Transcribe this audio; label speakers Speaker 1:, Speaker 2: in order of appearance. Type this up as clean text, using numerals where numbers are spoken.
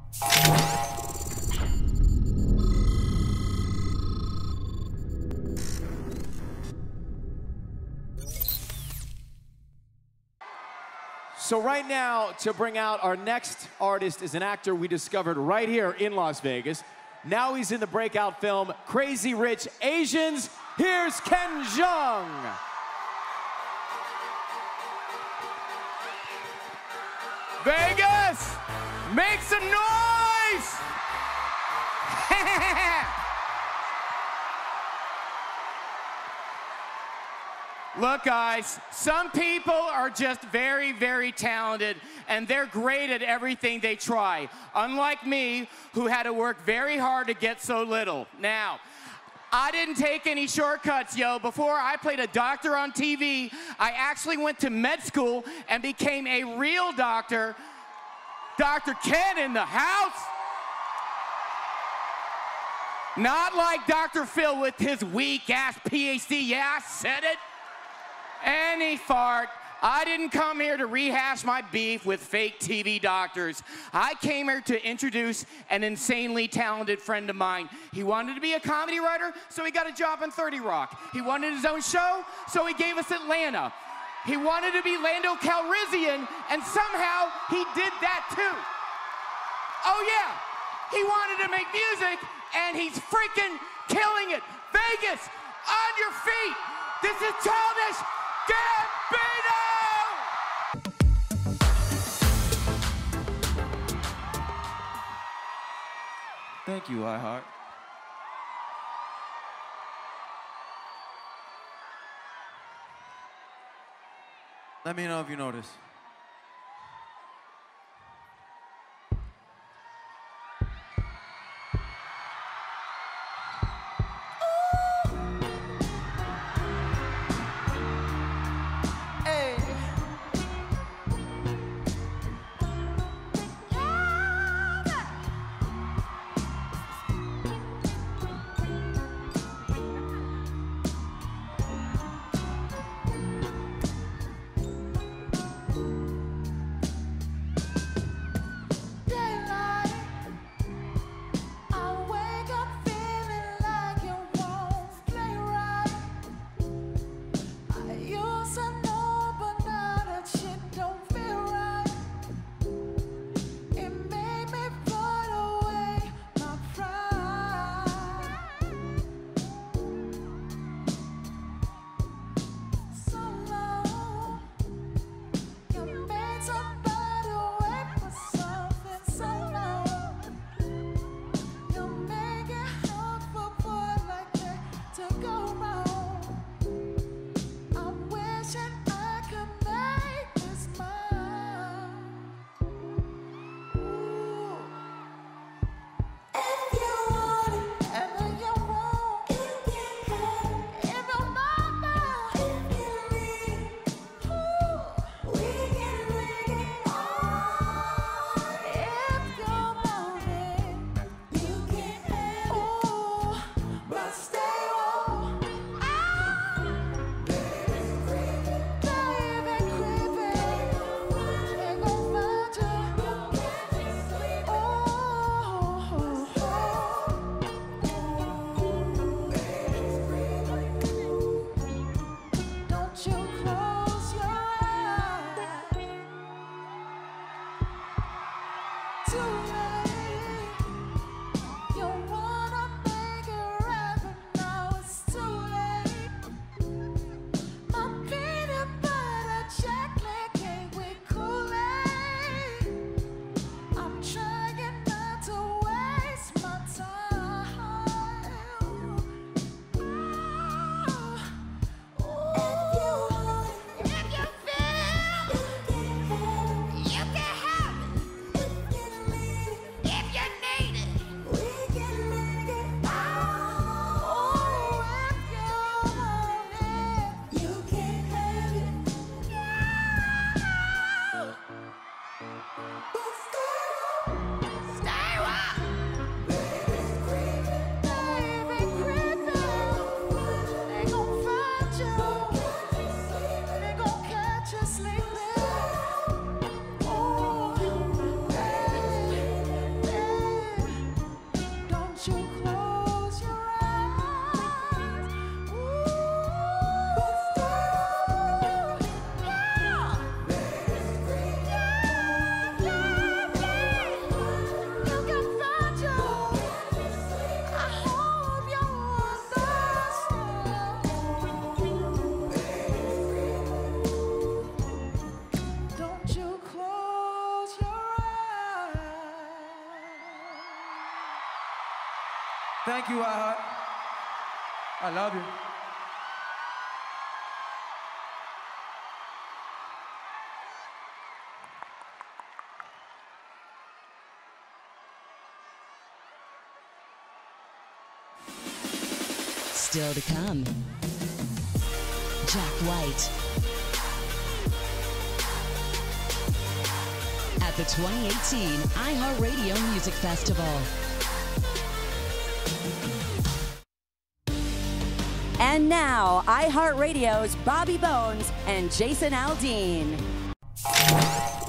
Speaker 1: So right now, to bring out our next artist is an actor we discovered right here in Las Vegas. Now he's in the breakout film Crazy Rich Asians. Here's Ken Jeong.
Speaker 2: Vegas, make some noise! Look, guys, some people are just very, very talented, and they're great at everything they try, unlike me, who had to work very hard to get so little. Now, I didn't take any shortcuts, yo. Before I played a doctor on TV, I actually went to med school and became a real doctor. Dr. Ken in the house. Not like Dr. Phil with his weak-ass PhD. Yeah, I said it. Any fart. I didn't come here to rehash my beef with fake TV doctors. I came here to introduce an insanely talented friend of mine. He wanted to be a comedy writer, so he got a job on 30 Rock. He wanted his own show, so he gave us Atlanta. He wanted to be Lando Calrissian, and somehow he did that too. Oh yeah, he wanted to make music, and he's freaking killing it. Vegas, on your feet. This is Childish Gambino!
Speaker 1: Thank you, iHeart. Let me know if you notice.
Speaker 3: Thank you, iHeart. I love you.
Speaker 4: Still to come, Jack White at the 2018 iHeartRadio Music Festival.
Speaker 5: And now, iHeartRadio's Bobby Bones and Jason Aldean.